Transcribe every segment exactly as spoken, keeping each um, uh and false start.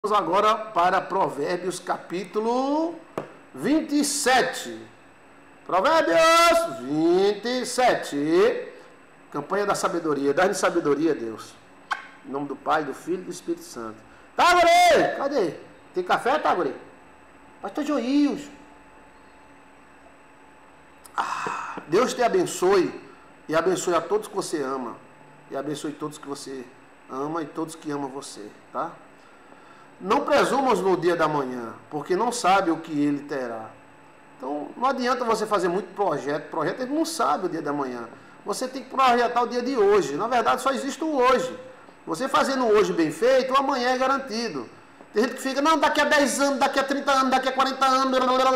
Vamos agora para Provérbios capítulo vinte e sete. Provérbios vinte e sete. Campanha da sabedoria. Dá-me sabedoria, Deus. Em nome do Pai, do Filho e do Espírito Santo. Tá, guri? Cadê? Tem café, tá, guri? Pastor Joios. Ah, Deus te abençoe. E abençoe a todos que você ama. E abençoe todos que você ama e todos que amam você, tá? Não presumas no dia da manhã, porque não sabe o que ele terá. Então, não adianta você fazer muito projeto. Projeto, ele não sabe o dia da manhã. Você tem que projetar o dia de hoje. Na verdade, só existe o hoje. Você fazendo o hoje bem feito, o amanhã é garantido. Tem gente que fica, não, daqui a dez anos, daqui a trinta anos, daqui a quarenta anos.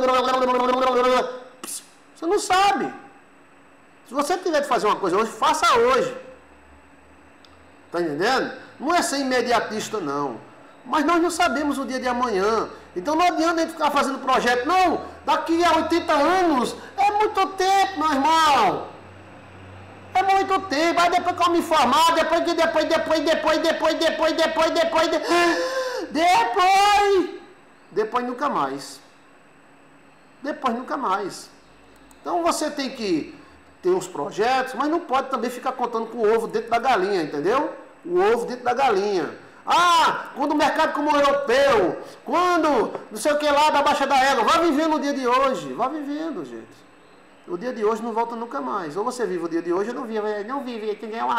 Você não sabe. Se você tiver de fazer uma coisa hoje, faça hoje. Está entendendo? Não é ser imediatista, não. Mas nós não sabemos o dia de amanhã. Então não adianta a gente ficar fazendo projeto. Não, daqui a oitenta anos. É muito tempo, meu irmão. É muito tempo. Aí depois que eu me formar, depois que depois, depois, depois, depois, depois, depois, depois, depois, depois, depois nunca mais. Depois nunca mais. Então você tem que ter os projetos, mas não pode também ficar contando com o ovo dentro da galinha, entendeu? O ovo dentro da galinha. Ah, quando o mercado como o europeu, quando não sei o que lá da Baixa da Égua, vá vivendo o dia de hoje, vá vivendo, gente. O dia de hoje não volta nunca mais. Ou você vive o dia de hoje ou não vive, não vive.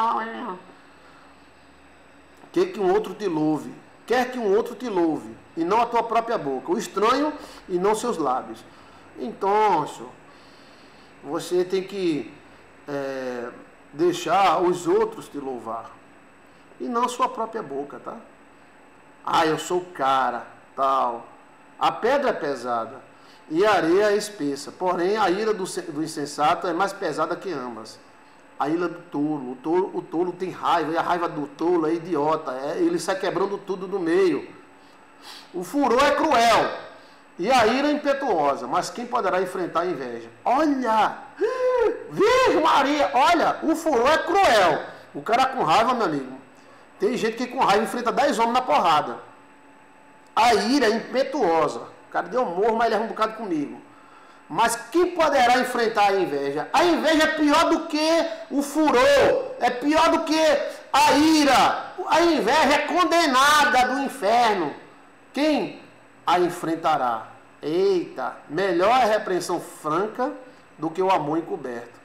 Quer que um outro te louve, quer que um outro te louve, e não a tua própria boca, o estranho e não seus lábios. Então, senhor, você tem que é, deixar os outros te louvar. E não sua própria boca, tá? Ah, eu sou o cara, tal. A pedra é pesada e a areia é espessa. Porém, a ira do, do insensato é mais pesada que ambas. A ira do tolo. O tolo, o tolo tem raiva, e a raiva do tolo é idiota. É, ele sai quebrando tudo do meio. O furor é cruel e a ira é impetuosa. Mas quem poderá enfrentar a inveja? Olha! Virgem Maria! Olha, o furor é cruel. O cara com raiva, meu amigo. Tem gente que com raiva enfrenta dez homens na porrada. A ira é impetuosa. O cara deu um morro, mas ele erra um bocado comigo. Mas quem poderá enfrentar a inveja? A inveja é pior do que o furor. É pior do que a ira. A inveja é condenada do inferno. Quem a enfrentará? Eita, melhor a repreensão franca do que o amor encoberto.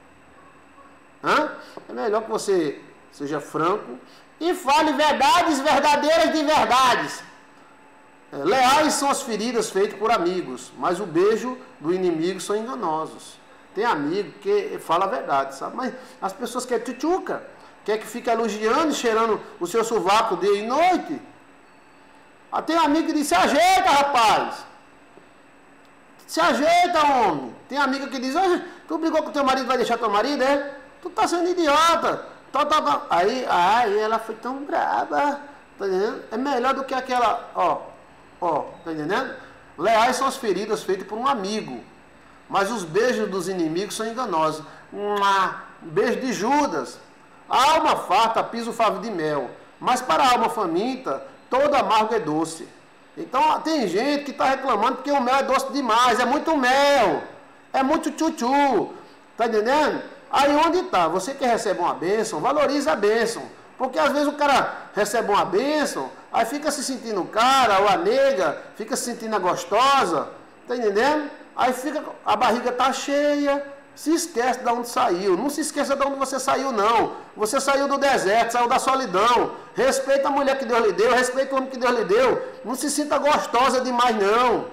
Hã? É melhor que você seja franco e fale verdades verdadeiras de verdades. É, leais são as feridas feitas por amigos, mas o beijo do inimigo são enganosos. Tem amigo que fala a verdade, sabe? Mas as pessoas querem tchutchuca, quer que fique elogiando e cheirando o seu sovaco dia e noite. Ah, tem amigo que diz, se ajeita, rapaz. Se ajeita, homem. Tem amiga que diz, ah, tu brigou com teu marido, vai deixar teu marido, é? Tu tá sendo idiota. Tá, tá, tá. Aí, aí ela foi tão braba, tá entendendo? É melhor do que aquela, ó, ó, tá entendendo? Leais são as feridas feitas por um amigo, mas os beijos dos inimigos são enganosos. Um beijo de Judas. A alma farta pisa o favo de mel, mas para a alma faminta, todo amargo é doce. Então, tem gente que está reclamando porque o mel é doce demais, é muito mel, é muito tchutchu, tá entendendo? Aí onde está? Você que recebe uma bênção, valoriza a bênção. Porque às vezes o cara recebe uma bênção, aí fica se sentindo o cara ou a nega, fica se sentindo a gostosa, tá entendendo? Aí fica, a barriga está cheia, se esquece de onde saiu. Não se esqueça de onde você saiu, não. Você saiu do deserto, saiu da solidão. Respeita a mulher que Deus lhe deu, respeita o homem que Deus lhe deu. Não se sinta gostosa demais, não.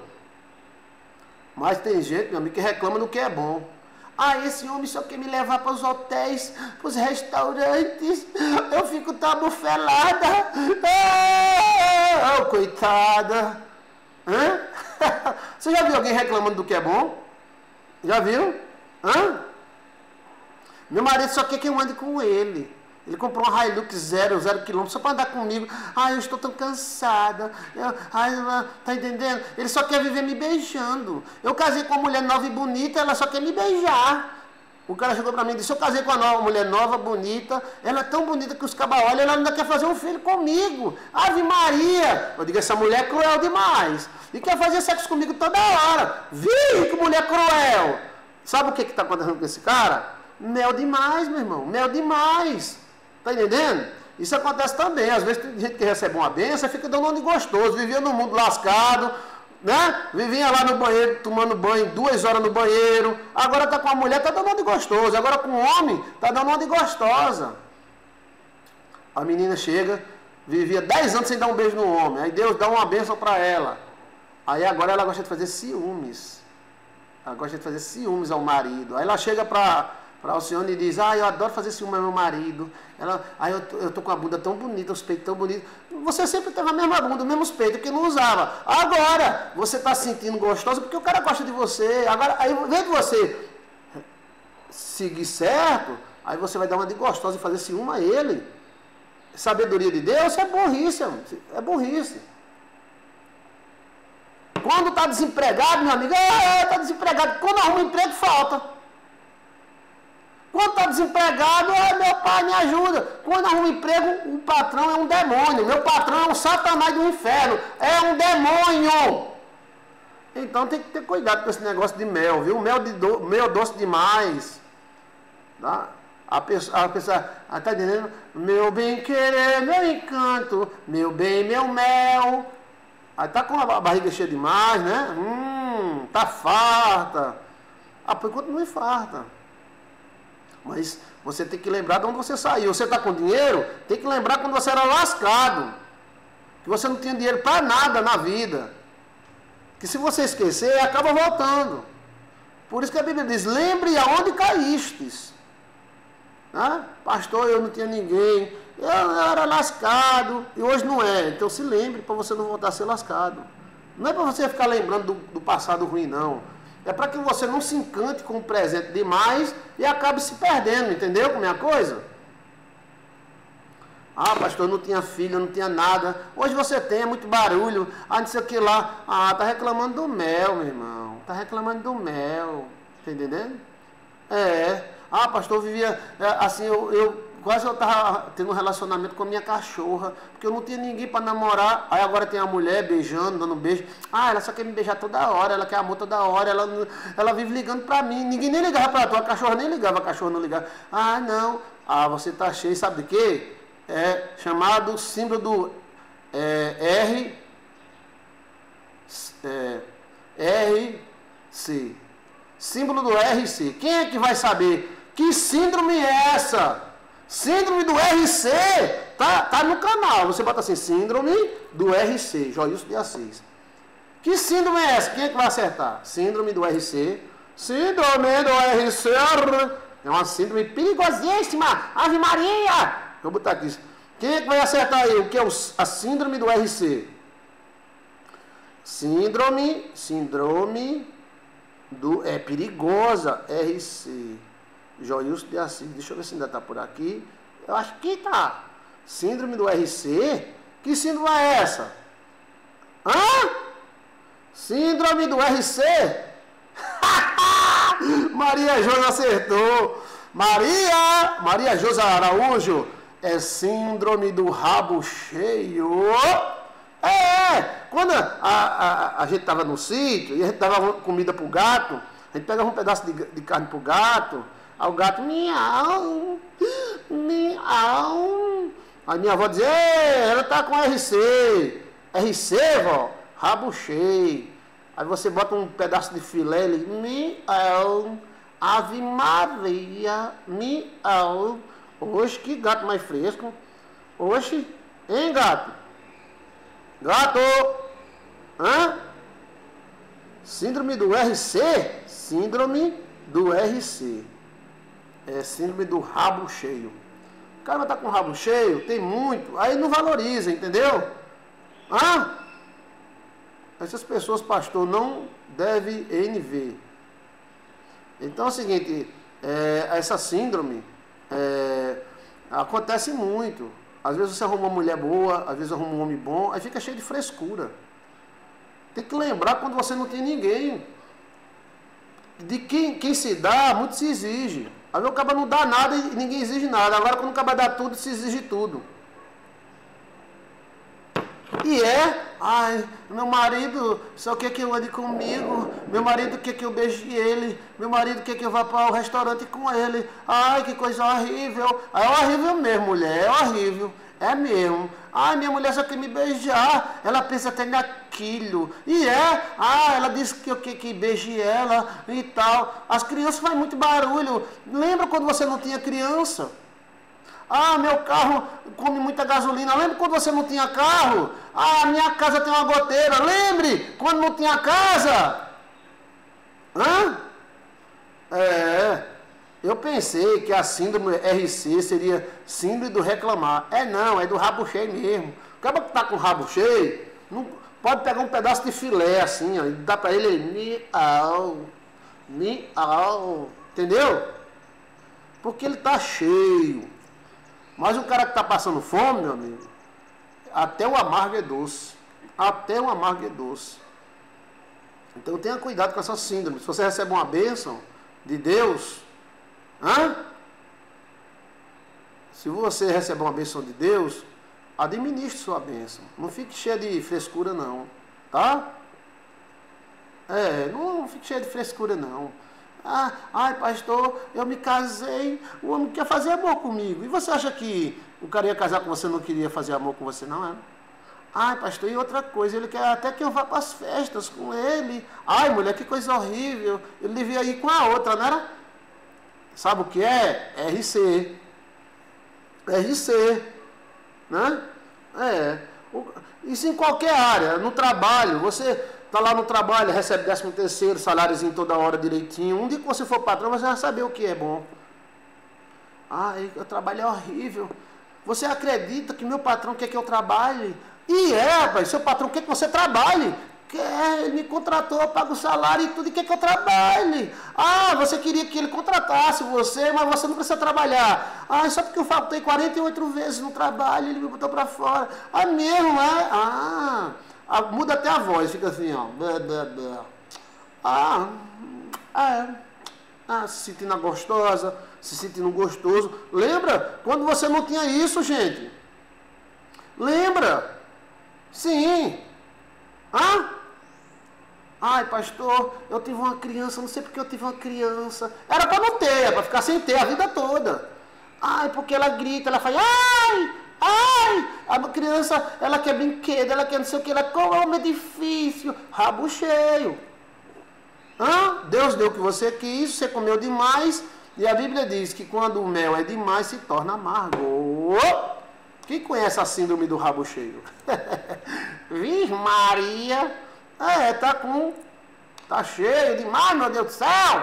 Mas tem gente, meu amigo, que reclama do que é bom. Ah, esse homem só quer me levar para os hotéis, para os restaurantes. Eu fico tabufelada. Ah, oh, coitada. Hã? Você já viu alguém reclamando do que é bom? Já viu? Hã? Meu marido só quer que eu ande com ele. Ele comprou uma Hilux zero, zero quilômetro, só para andar comigo. Ai, eu estou tão cansada. Eu, ai, tá entendendo? Ele só quer viver me beijando. Eu casei com uma mulher nova e bonita, ela só quer me beijar. O cara chegou pra mim e disse, eu casei com uma nova, mulher nova, bonita, ela é tão bonita que os cabas olham, ela ainda quer fazer um filho comigo. Ave Maria! Eu digo, essa mulher é cruel demais. E quer fazer sexo comigo toda hora. Vi que mulher cruel! Sabe o que está acontecendo com esse cara? Mel demais, meu irmão, mel demais. Tá entendendo? Isso acontece também. Às vezes tem gente que recebe uma benção e fica dando um de gostoso, vivia num mundo lascado, né? Vivia lá no banheiro, tomando banho, duas horas no banheiro. Agora tá com a mulher, tá dando uma de gostoso. Agora com o homem, tá dando uma de gostosa. A menina chega, vivia dez anos sem dar um beijo no homem. Aí Deus dá uma bênção para ela. Aí agora ela gosta de fazer ciúmes. Ela gosta de fazer ciúmes ao marido. Aí ela chega para para o senhor e diz, ah, eu adoro fazer ciúme ao meu marido. Ela, ah, eu tô, eu tô com a bunda tão bonita, os peitos tão bonitos. Você sempre teve a mesma bunda, os mesmos peitos, que não usava. Agora, você está se sentindo gostosa porque o cara gosta de você. Agora, aí, ao invés de você seguir certo, aí você vai dar uma de gostosa e fazer ciúme a ele. Sabedoria de Deus é burrice, é burrice. Quando está desempregado, meu amigo, está desempregado. Quando arruma emprego, falta. Quando está desempregado, ah, meu pai me ajuda. Quando arruma emprego, o patrão é um demônio. Meu patrão é um satanás do inferno. É um demônio. Então tem que ter cuidado com esse negócio de mel, viu? Mel, de do, mel doce demais. Tá? A pessoa, a pessoa está dizendo, meu bem querer, meu encanto, meu bem, meu mel. Aí tá com a barriga cheia demais, né? Hum, tá farta. Ah, por enquanto não é farta. Mas você tem que lembrar de onde você saiu. Você está com dinheiro, tem que lembrar quando você era lascado. Que você não tinha dinheiro para nada na vida. Que se você esquecer, acaba voltando. Por isso que a Bíblia diz, lembre aonde caístes. Ah, pastor, eu não tinha ninguém. Eu, eu era lascado. E hoje não é. Então se lembre para você não voltar a ser lascado. Não é para você ficar lembrando do, do passado ruim, não. É para que você não se encante com o presente demais e acabe se perdendo, entendeu como é a coisa? Ah, pastor, eu não tinha filho, eu não tinha nada. Hoje você tem, é muito barulho. Ah, não sei o que lá. Ah, tá reclamando do mel, meu irmão. Tá reclamando do mel. Tá entendendo? É. Ah, pastor, eu vivia assim, eu... eu quase eu estava tendo um relacionamento com a minha cachorra, porque eu não tinha ninguém para namorar. Aí agora tem a mulher beijando, dando beijo. Ah, ela só quer me beijar toda hora, ela quer amor toda hora, ela, ela vive ligando para mim. Ninguém nem ligava para tu, a cachorra nem ligava, a cachorra não ligava. Ah, não. Ah, você tá cheio, sabe de quê? É chamado símbolo do é, R, é, R C. Símbolo do R C. Quem é que vai saber? Que síndrome é essa? Síndrome do R C, tá, tá no canal, você bota assim, síndrome do R C, Joilson de Assis. Que síndrome é essa? Quem é que vai acertar? Síndrome do R C, síndrome do R C, é uma síndrome perigosíssima, Ave Maria. Vou botar aqui, quem é que vai acertar aí? O que é o, a síndrome do R C? Síndrome, síndrome do, é perigosa, R C. Joilson de Assis, deixa eu ver se ainda está por aqui. Eu acho que está. Síndrome do R C? Que síndrome é essa? Hã? Síndrome do R C? Maria Josa acertou. Maria, Maria Josa Araújo, é síndrome do rabo cheio. É, quando a, a, a gente estava no sítio e a gente dava comida para o gato, a gente pegava um pedaço de, de carne para o gato. Aí o gato, miau, miau. Aí minha avó dizia, ela tá com R C. R C, vó? Rabo cheio. Aí você bota um pedaço de filé, ele, miau, Ave Maria, miau. Oxe, que gato mais fresco. Oxe, hein, gato? Gato! Hã? Síndrome do R C? Síndrome do R C. É síndrome do rabo cheio. O cara vai estar com o rabo cheio, tem muito, aí não valoriza, entendeu? Ah? Essas pessoas, pastor, não devem N V. Então é o seguinte, é, essa síndrome é, acontece muito. Às vezes você arruma uma mulher boa, às vezes arruma um homem bom, aí fica cheio de frescura. Tem que lembrar quando você não tem ninguém. de quem, quem se dá, muito se exige. Aí o cara não dá nada e ninguém exige nada. Agora quando o cara dá tudo, se exige tudo. E é, ai, meu marido só quer que eu ande comigo, meu marido quer que eu beije ele, meu marido quer que eu vá para o restaurante com ele. Ai, que coisa horrível. É horrível mesmo, mulher, é horrível. É mesmo. Ai, minha mulher só quer me beijar, ela pensa até naquilo. E é, ah, ela disse que eu quero que beije ela e tal. As crianças fazem muito barulho. Lembra quando você não tinha criança? Ah, meu carro come muita gasolina. Lembra quando você não tinha carro? Ah, minha casa tem uma goteira. Lembre quando não tinha casa? Hã? É, eu pensei que a síndrome R C seria síndrome do reclamar. É não, é do rabo cheio mesmo. O cara que tá com o rabo cheio, não, pode pegar um pedaço de filé assim, ó, e dá pra ele, miau, miau, entendeu? Porque ele tá cheio. Mas o cara que está passando fome, meu amigo, até o amargo é doce. Até o amargo é doce. Então tenha cuidado com essa síndrome. Se você recebe uma bênção de Deus, hã? Se você recebe uma bênção de Deus, administre sua bênção. Não fique cheio de frescura não, tá? É, não fique cheio de frescura não. Ah, ai, pastor, eu me casei, o homem quer fazer amor comigo. E você acha que o cara ia casar com você e não queria fazer amor com você, não é? Ai, pastor, e outra coisa, ele quer até que eu vá para as festas com ele. Ai, mulher, que coisa horrível. Ele devia ir com a outra, não era? Sabe o que é? R C. R C. Né? É. Isso em qualquer área, no trabalho, você... Está lá no trabalho, recebe décimo terceiro, saláriozinho toda hora direitinho. Um dia que você for patrão, você vai saber o que é bom. Ai, o trabalho é horrível. Você acredita que meu patrão quer que eu trabalhe? E é, rapaz, seu patrão quer que você trabalhe. Quer, ele me contratou, eu pago o salário e tudo, e quer que eu trabalhe. Ah, você queria que ele contratasse você, mas você não precisa trabalhar. Ah, só porque eu faltei quarenta e oito vezes no trabalho, ele me botou para fora. Ah, mesmo, é? Ah... Ah, muda até a voz, fica assim, ó. Ah, é. Ah, se sentindo gostosa, se sentindo gostoso. Lembra? Quando você não tinha isso, gente. Lembra? Sim. Ah? Ai, pastor, eu tive uma criança, não sei porque eu tive uma criança. Era para não ter, era para ficar sem ter a vida toda. Ai, porque ela grita, ela faz, ai! Ai, a criança, ela quer brinquedo, ela quer não sei o que, ela come, é difícil, rabo cheio. Hã? Deus deu o que você quis, você comeu demais, e a Bíblia diz que quando o mel é demais, se torna amargo. Quem conhece a síndrome do rabo cheio? Vixe Maria, é, tá com, tá cheio demais, meu Deus do céu.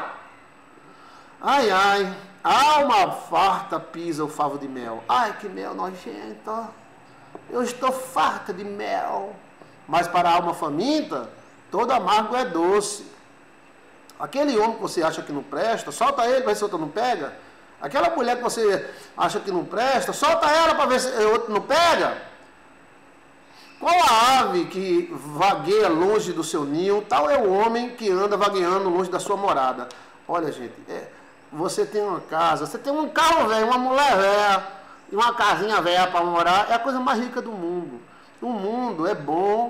Ai, ai. Alma farta pisa o favo de mel. Ai, que mel nojento. Eu estou farta de mel. Mas para a alma faminta, todo amargo é doce. Aquele homem que você acha que não presta, solta ele para ver se outro não pega. Aquela mulher que você acha que não presta, solta ela para ver se outro não pega. Qual a ave que vagueia longe do seu ninho? Tal é o homem que anda vagueando longe da sua morada. Olha, gente, é... Você tem uma casa, você tem um carro velho, uma mulher velha, e uma casinha velha para morar, é a coisa mais rica do mundo. O mundo é bom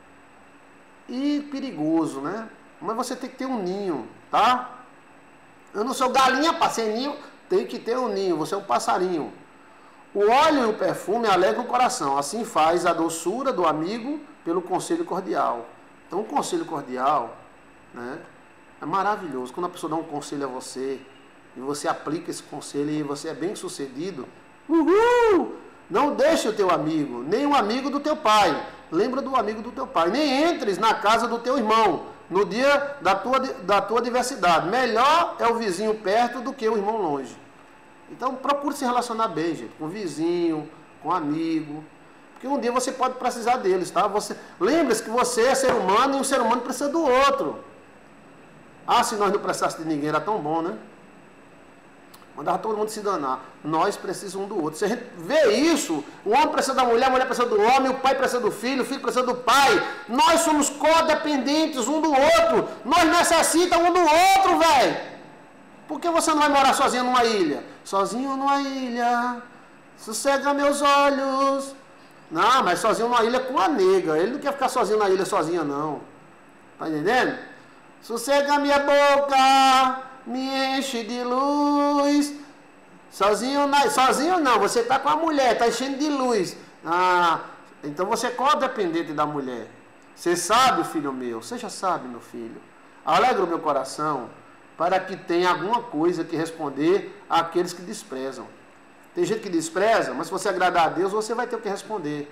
e perigoso, né? Mas você tem que ter um ninho, tá? Eu não sou galinha para ser ninho, tem que ter um ninho, você é um passarinho. O óleo e o perfume alegram o coração, assim faz a doçura do amigo pelo conselho cordial. Então, o conselho cordial, né, é maravilhoso. Quando a pessoa dá um conselho a você, e você aplica esse conselho e você é bem sucedido, uhul! Não deixe o teu amigo, nem o amigo do teu pai. Lembra do amigo do teu pai. Nem entres na casa do teu irmão no dia da tua, da tua adversidade. Melhor é o vizinho perto do que o irmão longe. Então procure se relacionar bem, gente, com o vizinho, com o amigo. Porque um dia você pode precisar deles, tá? Você, lembre-se que você é ser humano e um ser humano precisa do outro. Ah, se nós não precisássemos de ninguém, era tão bom, né? mandava todo mundo se danar. Nós precisamos um do outro. Se a gente vê isso, o homem precisa da mulher, a mulher precisa do homem, o pai precisa do filho, o filho precisa do pai. Nós somos codependentes um do outro. Nós necessitamos um do outro, velho. Por que você não vai morar sozinho numa ilha? Sozinho numa ilha, sossega meus olhos. Não, mas sozinho numa ilha com a nega. Ele não quer ficar sozinho na ilha sozinha, não. Tá entendendo? Sossega minha boca, me enche de luz. Sozinho, na, sozinho não, você está com a mulher, está enchendo de luz. Ah, então você é codependente da mulher. Você sabe, filho meu, você já sabe, meu filho. Alegra o meu coração para que tenha alguma coisa que responder àqueles que desprezam. Tem gente que despreza, mas se você agradar a Deus, você vai ter o que responder.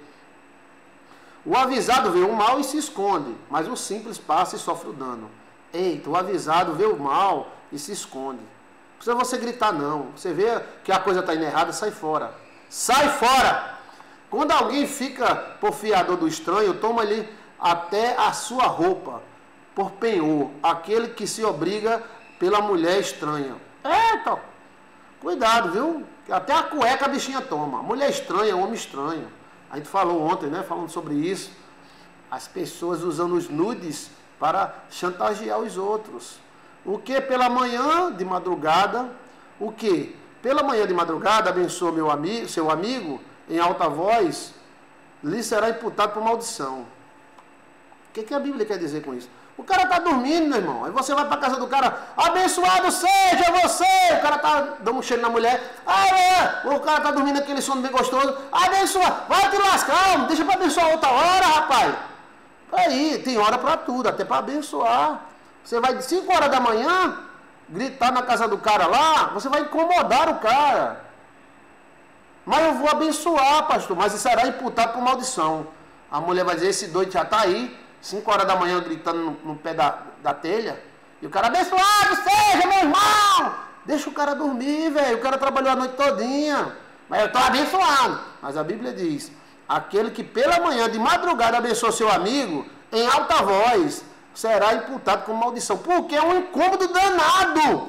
O avisado vê o mal e se esconde, mas o simples passa e sofre o dano. Eita, o avisado vê o mal e se esconde. Não precisa você gritar, não. Você vê que a coisa está indo errada, sai fora. Sai fora! Quando alguém fica por fiador do estranho, toma-lhe até a sua roupa, por penhor, aquele que se obriga pela mulher estranha. Eita! Cuidado, viu? Até a cueca a bichinha toma. Mulher estranha, homem estranho. A gente falou ontem, né? Falando sobre isso. As pessoas usando os nudes para chantagear os outros. O que pela manhã de madrugada? O que? Pela manhã de madrugada, abençoa meu amigo, seu amigo, em alta voz, lhe será imputado por maldição. O que, que a Bíblia quer dizer com isso? O cara está dormindo, meu irmão. Aí você vai para a casa do cara, abençoado seja você. O cara está dando um cheiro na mulher. Ah, é. O cara está dormindo aquele sono bem gostoso. Abençoa. Vai te lascar, não deixa para abençoar outra hora, rapaz. Aí, tem hora para tudo, até para abençoar. Você vai de cinco horas da manhã, gritar na casa do cara lá, você vai incomodar o cara. Mas eu vou abençoar, pastor, mas isso será imputado por maldição. A mulher vai dizer, esse doido já está aí, cinco horas da manhã gritando no, no pé da, da telha, e o cara, abençoado seja, meu irmão! Deixa o cara dormir, velho, o cara trabalhou a noite todinha, mas eu estou abençoado. Mas a Bíblia diz, aquele que pela manhã, de madrugada, abençoa seu amigo, em alta voz, será imputado com maldição, porque é um incômodo danado.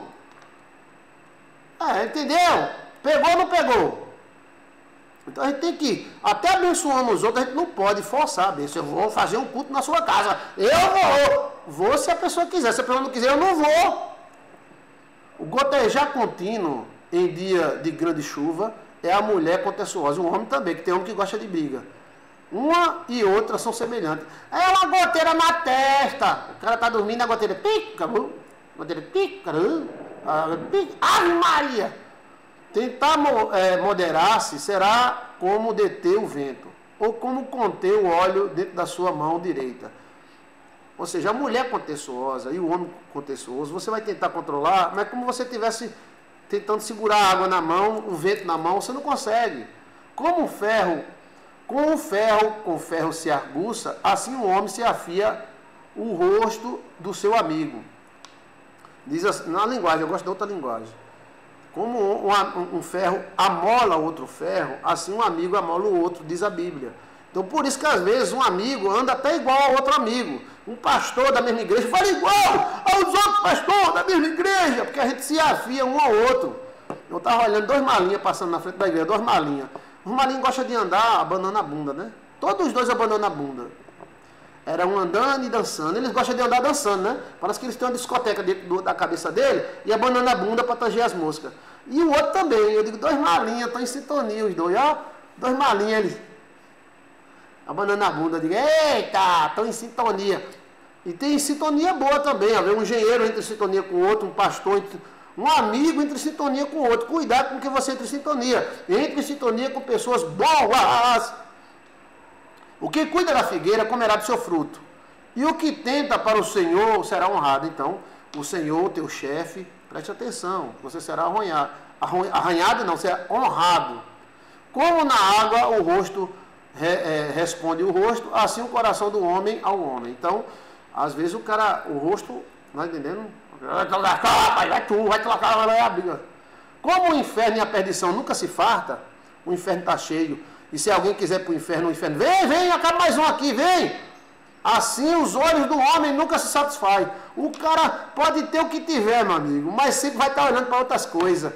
É, entendeu? Pegou ou não pegou? Então a gente tem que, até abençoando os outros, a gente não pode forçar a bênção. Eu vou fazer um culto na sua casa. Eu vou. Vou se a pessoa quiser. Se a pessoa não quiser, eu não vou. O gotejar contínuo em dia de grande chuva é a mulher contenciosa. O homem também, que tem homem que gosta de briga. Uma e outra são semelhantes. É uma goteira na testa. O cara está dormindo, a goteira pica. Goteira pica. Ave Maria! Tentar é, moderar-se será como deter o vento, ou como conter o óleo dentro da sua mão direita. Ou seja, a mulher contenciosa e o homem contencioso, você vai tentar controlar, mas como você estivesse tentando segurar a água na mão, o vento na mão, você não consegue. Como o ferro, com o ferro, com o ferro se arguça, assim o homem se afia o rosto do seu amigo. Diz assim, na linguagem, eu gosto de outra linguagem. Como um, um, um ferro amola outro ferro, assim um amigo amola o outro, diz a Bíblia. Então, por isso que às vezes um amigo anda até igual ao outro amigo. Um pastor da mesma igreja fala igual aos outros pastores da mesma igreja, porque a gente se afia um ao outro. Eu estava olhando dois malinhas passando na frente da igreja, dois malinhas. Os malinhos gostam de andar abanando a bunda, né? Todos os dois abanando a bunda. Era um andando e dançando. Eles gostam de andar dançando, né? Parece que eles têm uma discoteca dentro do, da cabeça dele e abanando a bunda para tanger as moscas. E o outro também. Eu digo, dois malinhas, estão em sintonia os dois. Ó, dois malinhas, eles abanando a bunda. Eu digo, eita, estão em sintonia. E tem sintonia boa também. Ó, um engenheiro entra em sintonia com o outro, um pastor, entre, um amigo entra em sintonia com o outro. Cuidado com que você entre em sintonia. Entre em sintonia com pessoas boas. O que cuida da figueira comerá do seu fruto. E o que tenta para o Senhor será honrado. Então, o Senhor, teu chefe, preste atenção, você será arranhado. Arranhado não, será honrado. Como na água o rosto re, é, responde o rosto, assim o coração do homem ao homem. Então, às vezes o cara, o rosto, não está entendendo? Vai tu, vai te lacar, vai a briga. Como o inferno e a perdição nunca se farta, o inferno está cheio. E se alguém quiser para o inferno, o inferno, vem, vem, acaba mais um aqui, vem. Assim os olhos do homem nunca se satisfazem. O cara pode ter o que tiver, meu amigo, mas sempre vai estar olhando para outras coisas.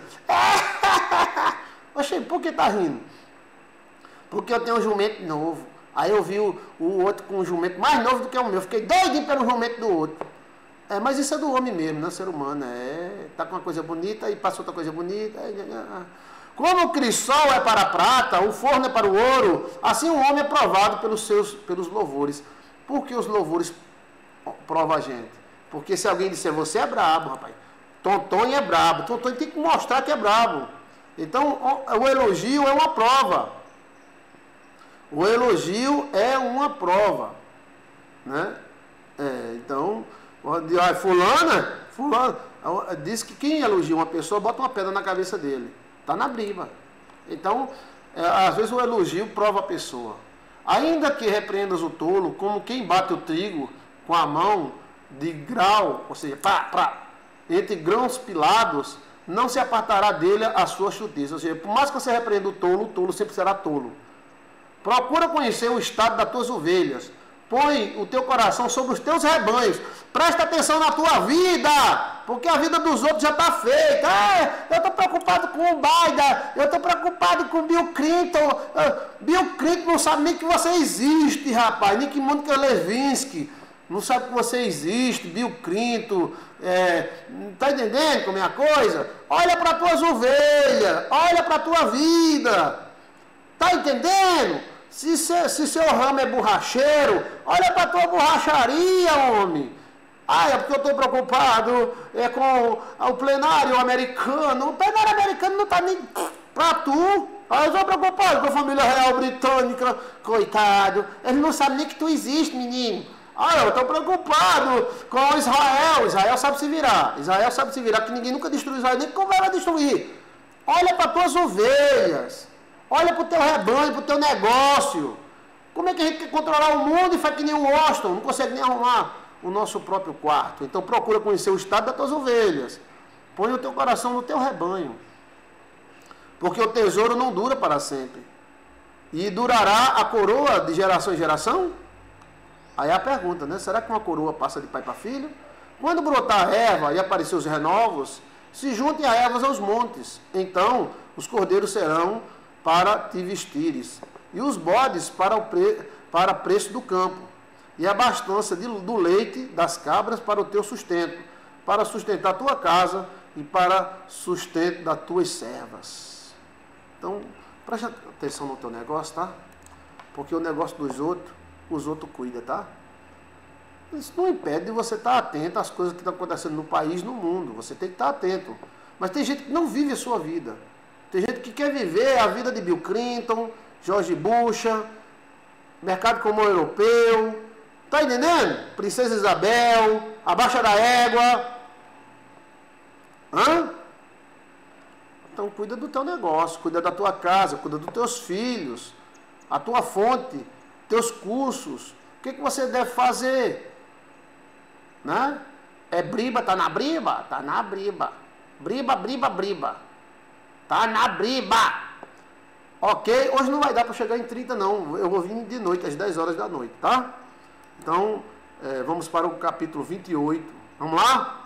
Oxe, por que tá rindo? Porque eu tenho um jumento novo. Aí eu vi o, o outro com um jumento mais novo do que o meu. Fiquei doidinho pelo jumento do outro. É, mas isso é do homem mesmo, não é ser humano. É, tá com uma coisa bonita e passa outra coisa bonita. Como o crisol é para a prata, o forno é para o ouro, assim o homem é provado pelos seus pelos louvores. Por que os louvores provam a gente? Porque se alguém disser, você é brabo, rapaz. Tontonho é brabo. Tontonho tem que mostrar que é brabo. Então, o elogio é uma prova. O elogio é uma prova. Né? É, então, fulana, fulana, diz que quem elogia uma pessoa, bota uma pedra na cabeça dele. Está na briba. Então, é, às vezes o elogio prova a pessoa. Ainda que repreendas o tolo, como quem bate o trigo com a mão de grau, ou seja, pá, pá, entre grãos pilados, não se apartará dele a sua chuteza. Ou seja, por mais que você repreenda o tolo, o tolo sempre será tolo. Procura conhecer o estado das tuas ovelhas. Põe o teu coração sobre os teus rebanhos. Presta atenção na tua vida, porque a vida dos outros já está feita. Ah, eu estou preocupado com o Biden, eu estou preocupado com o Bill Clinton. Uh, Bill Clinton não sabe nem que você existe, rapaz. Nem que Mônica Lewinsky não sabe que você existe. Bill Clinton, é, tá entendendo como é a coisa? Olha para as tuas ovelhas, olha para a tua vida. Tá entendendo? Se, se, se seu ramo é borracheiro, olha para a tua borracharia, homem. Ah, é porque eu estou preocupado é, com o plenário americano. O plenário americano não está nem para tu. Ah, eu estou preocupado com a família real britânica. Coitado, eles não sabem nem que tu existe, menino. Ah, eu estou preocupado com Israel. Israel sabe se virar. Israel sabe se virar, que ninguém nunca destruiu Israel, nem como vai destruir. Olha para tuas ovelhas. Olha para o teu rebanho, para o teu negócio. Como é que a gente quer controlar o mundo e faz que nem o Washington, não consegue nem arrumar o nosso próprio quarto? Então procura conhecer o estado das tuas ovelhas. Põe o teu coração no teu rebanho. Porque o tesouro não dura para sempre. E durará a coroa de geração em geração? Aí é a pergunta, né? Será que uma coroa passa de pai para filho? Quando brotar a erva e aparecer os renovos, se juntem a ervas aos montes. Então os cordeiros serão para te vestires, e os bodes para o pre, para preço do campo, e a abastança de, do leite das cabras para o teu sustento, para sustentar a tua casa e para sustento das tuas servas. Então, preste atenção no teu negócio, tá? Porque o negócio dos outros, os outros cuidam, tá? Isso não impede de você estar atento às coisas que estão acontecendo no país, no mundo. Você tem que estar atento. Mas tem gente que não vive a sua vida. Tem gente que quer viver a vida de Bill Clinton, George Bush, mercado comum europeu, tá entendendo? Princesa Isabel, a baixa da égua. Hã? Então cuida do teu negócio, cuida da tua casa, cuida dos teus filhos, a tua fonte, teus cursos. O que, que você deve fazer? Né? É briba, tá na briba? Tá na briba. Briba, briba, briba. Tá na briba. Ok? Hoje não vai dar para chegar em trinta, não. Eu vou vir de noite, às dez horas da noite, tá? Então, é, vamos para o capítulo vinte e oito. Vamos lá?